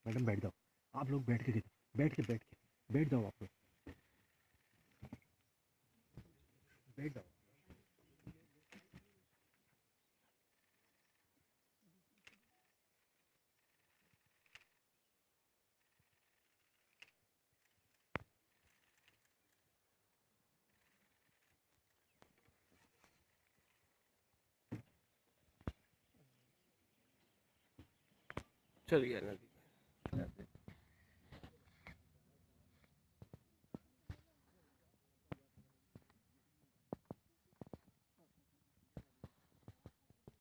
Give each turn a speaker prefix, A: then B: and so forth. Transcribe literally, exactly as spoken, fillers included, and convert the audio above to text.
A: Madam बैठ जाओ, आप लोग बैठ के देखो, बैठ के बैठ के बैठ जाओ, आप लोग बैठ जाओ।
B: चल गया नदी।